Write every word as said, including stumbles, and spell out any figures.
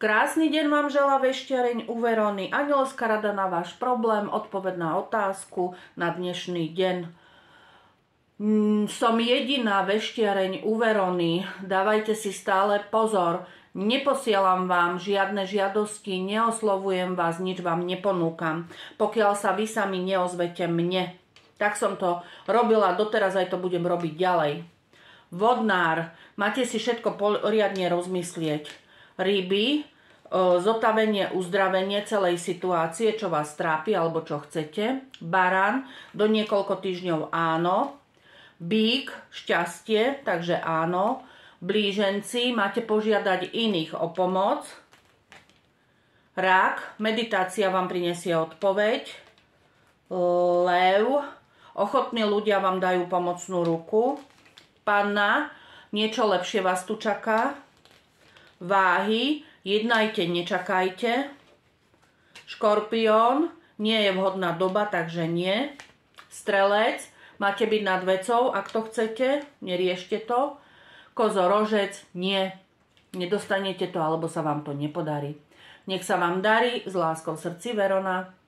Krásny deň vám želá vešťareň u Verony. Anielská rada na váš problém, odpoveď na otázku na dnešný deň. Mm, som jediná vešťareň u Verony. Dávajte si stále pozor. Neposielam vám žiadne žiadosti, neoslovujem vás, nič vám neponúkam, pokiaľ sa vy sami neozvete mne. Tak som to robila doteraz, aj to budem robiť ďalej. Vodnár, máte si všetko poriadne rozmyslieť. Ryby, zotavenie, uzdravenie celej situácie, čo vás trápi alebo čo chcete. Barán, do niekoľko týždňov áno. Bík, šťastie, takže áno. Blíženci, máte požiadať iných o pomoc. Rák, meditácia vám prinesie odpoveď. Lev, ochotní ľudia vám dajú pomocnú ruku. Panna, niečo lepšie vás tu čaká. Váhy, jednajte, nečakajte. Škorpión, nie je vhodná doba, takže nie. Strelec, máte byť nad vecou, ak to chcete, neriešte to. Kozorožec, nie, nedostanete to, alebo sa vám to nepodarí. Nech sa vám darí, s láskou v srdci, Verona.